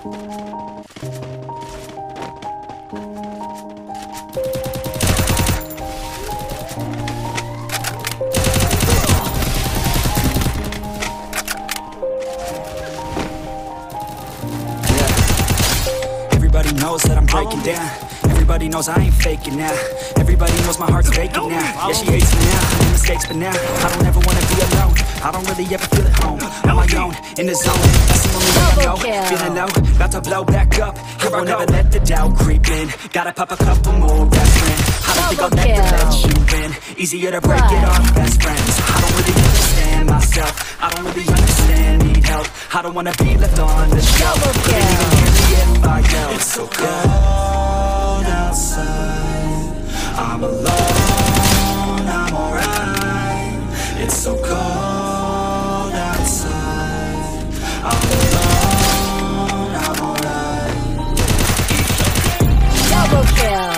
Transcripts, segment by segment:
Everybody knows that I'm breaking down. Everybody knows I ain't faking now. Everybody knows my heart's vacant now. Yeah, she hates me now, I made mistakes, but now I don't ever wanna be alone. I don't really ever feel at home. On my own, in the zone, that's the only way I know. Feeling low, about to blow back up. Here I never let the doubt creep in. Gotta pop a couple more aspirin. I don't think I'll never let you in. Easier to break it off best friends. I don't really understand myself. I don't really understand, need help. I don't wanna be left on the shelf. Couldn't even hear me if I yelled. It's so cold outside, I'm alone, I'm alright. It's so cold outside, I'm alone, I'm alright. Double kill.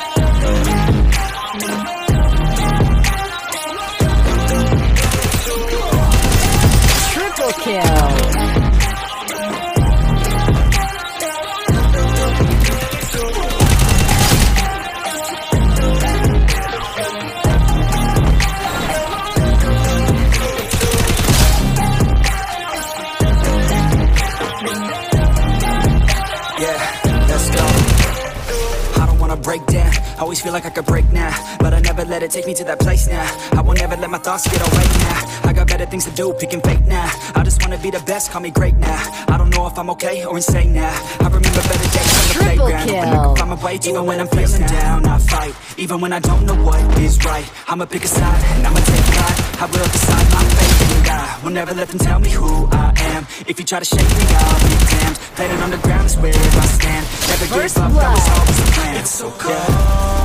Triple kill. Break down, always feel like I could break now, but I never let it take me to that place now. I won't ever let my thoughts get away now. I got better things to do, picking fake now. I just wanna be the best, call me great now. I don't know if I'm okay or insane now. I remember better days on the playground, when I can find my way. Even when I'm feeling down, I fight. Even when I don't know what is right, I'ma pick a side and I'ma take pride. I will decide my fate and I will never let them tell me who I am. If you try to shake me, I'll be damned. Planet on the ground is where I stand. Never give up, that was always the plan. It's so cold